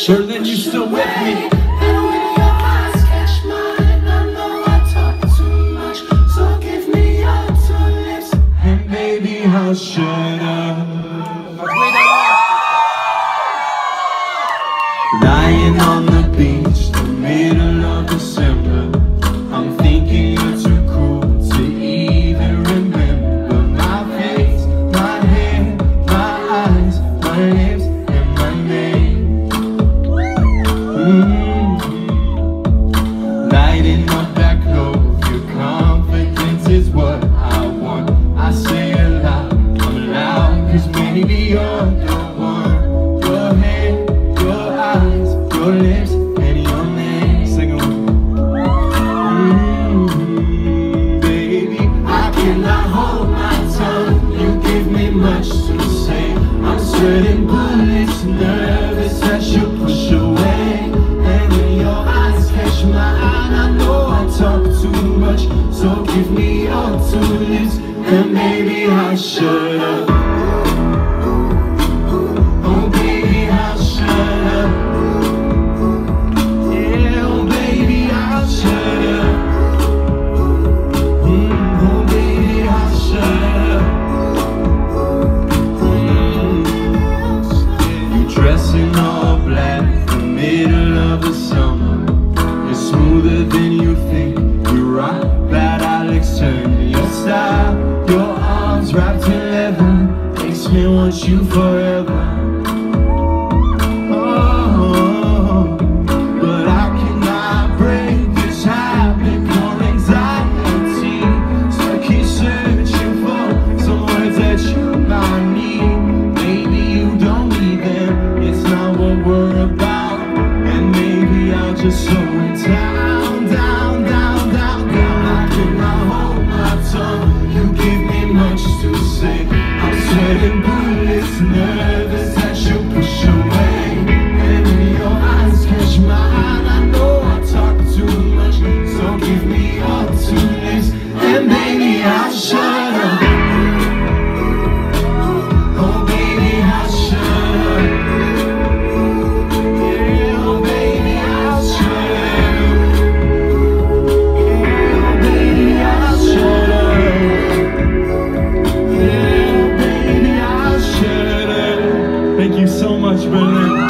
Sure, then you still with me. And when your eyes catch mine, I know I talk too much, so give me your two lips. And baby, how should I? Lying on the beach, the middle of December, I'm thinking you're too cool to even remember my face, my hair, my eyes, my lips, and my name. Lighting up that clove, your confidence is what I want. I say a lot, I'm loud, cause maybe you're the one. Your hair, your eyes, your lips, and your name. Sing it with me. Baby, I cannot hold my tongue. You give me much to say. I'm sweating bullets, nervous that you push away. And when your eyes catch mine, I know I talk too much, so give me your two lips, and maybe I should've. Oh baby, I should've. Yeah, oh baby, I should've. Oh baby, I should've. You dressing all black, the middle of the summer. You're smoother than you think. You rock that Alex turn. Your style, your arms wrapped in leather, makes me want you forever. Oh, but I cannot break this habit or anxiety, so I keep searching for some words that you might need. Maybe you don't need them, it's not what we're about, and maybe I'll just slow it down, down, down, down, down. I cannot hold my tongue, you give me much to say. I'm sweating bullets, nervous that you push away. And when your eyes catch mine, I know I talk too much, so give me your two lips, and baby, I should've. Oh baby, I should've. Yeah, oh baby, I should've. Yeah, oh baby, I should've. Yeah, baby, I should've. Thank you so much, Berlin.